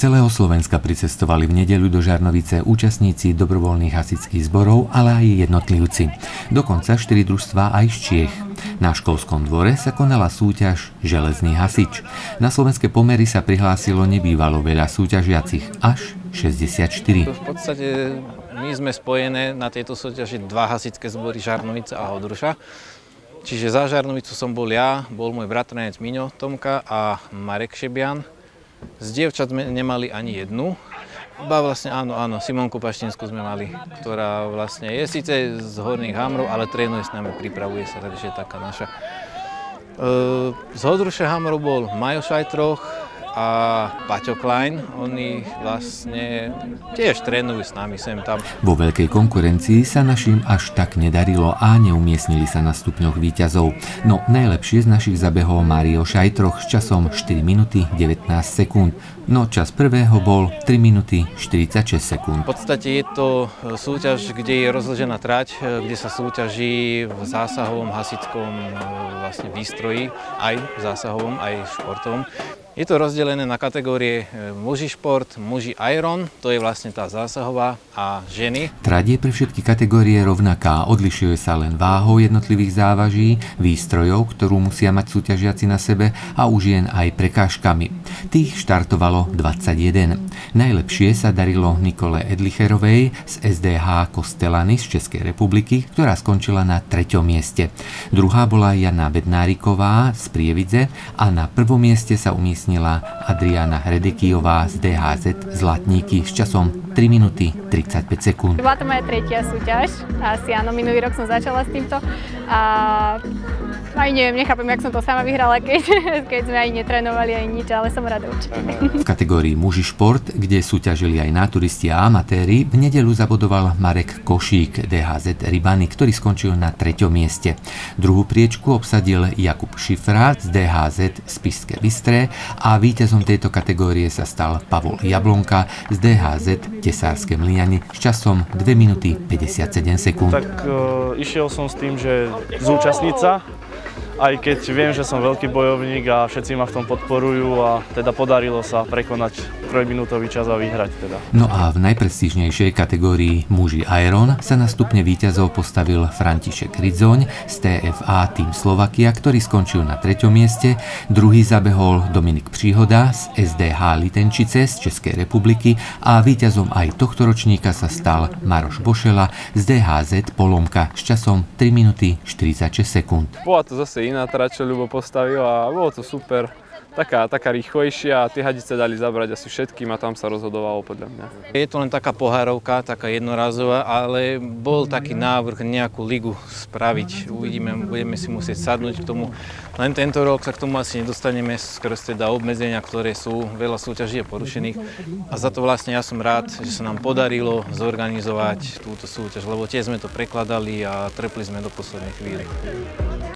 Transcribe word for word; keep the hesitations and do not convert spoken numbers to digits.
celého Slovenska pricestovali v nedeľu do Žarnovice účastníci dobrovoľných hasičských zborov, ale aj jednotlivci. Dokonca štyri družstvá aj z Čiech. Na školskom dvore sa konala súťaž Železný hasič. Na slovenské pomery sa prihlásilo nebývalo veľa súťažiacich, až šesťdesiatštyri. V podstate my sme spojené na tejto súťaži dva hasičské zbory Žarnovica a Hodruša. Čiže za Žarnovicu som bol ja, bol môj bratranec Miňo Tomka a Marek Šebian. Z dievčat sme nemali ani jednu. Ba vlastne áno, áno, Simonku Paštinskú sme mali, ktorá vlastne je síce z Horných Hamrov, ale trénuje s nami, pripravuje sa, takže je taká naša. Z Hodruše Hamrov bol Majo Šajtroch a Paťo Klein. Oni vlastne tiež trénujú s nami sem tam. Vo veľkej konkurencii sa našim až tak nedarilo a neumiestnili sa na stupňoch víťazov. No najlepšie z našich zabehol Mário Šajtroch s časom štyri minúty devätnásť sekúnd. No čas prvého bol tri minúty štyridsaťšesť sekúnd. V podstate je to súťaž, kde je rozložená trať, kde sa súťaží v zásahovom hasičskom vlastne výstroji, aj v zásahovom, aj v športovom. Je to rozdelené na kategórie muži šport, muži iron, to je vlastne tá zásahová, a ženy. Trať je pre všetky kategórie rovnaká, odlišuje sa len váhou jednotlivých závaží, výstrojov, ktorú musia mať súťažiaci na sebe, a už jen aj prekážkami. Tých štartovalo dvadsaťjeden. Najlepšie sa darilo Nikole Edlicherovej z es dé há Kostelany z Českej republiky, ktorá skončila na treťom mieste. Druhá bola Jana Bednáriková z Prievidze a na prvom mieste sa umiestnila Adriana Hredekijová z dé há zet Zlatníky s časom tri minúty tridsaťpäť sekúnd. Bola to moja tretia súťaž, asi áno, minulý rok som začala s týmto a aj neviem, nechápem, jak som to sama vyhrala, keď, keď sme aj netrénovali, aj nič, ale som rada určite. V kategórii muži šport, kde súťažili aj naturisti a amatéri, v nedeľu zabodoval Marek Košík, dé há zet Rybany, ktorý skončil na treťom mieste. Druhú priečku obsadil Jakub Šifra z dé há zet Spišské Bystré a víťazom tejto kategórie sa stal Pavol Jablonka z dé há zet Tesárske Mlyany s časom dve minúty päťdesiatsedem sekúnd. Tak uh, išiel som s tým, že zúčastniť sa, aj keď viem, že som veľký bojovník a všetci ma v tom podporujú, a teda podarilo sa prekonať trojminútový čas a vyhrať teda. No a v najprestížnejšej kategórii muži Iron sa na stupne víťazov postavil František Ridzoň z té ef á Team Slovakia, ktorý skončil na treťom mieste. Druhý zabehol Dominik Příhoda z es dé há Litenčice z Českej republiky a víťazom aj tohto ročníka sa stal Maroš Bošela z dé há zet Polomka s časom tri minúty štyridsaťšesť sekúnd. Bola to zase iná trať, čo Ľubo postavil, a bolo to super. Taká, taká rýchlejšia a tie hadice dali zabrať asi všetkým a tam sa rozhodovalo podľa mňa. Je to len taká pohárovka, taká jednorazová, ale bol taký návrh nejakú ligu spraviť. Uvidíme, budeme si musieť sadnúť k tomu. Len tento rok sa k tomu asi nedostaneme skrz teda obmedzenia, ktoré sú, veľa súťaží je porušených. A za to vlastne ja som rád, že sa nám podarilo zorganizovať túto súťaž, lebo tie sme to prekladali a trpli sme do poslednej chvíli.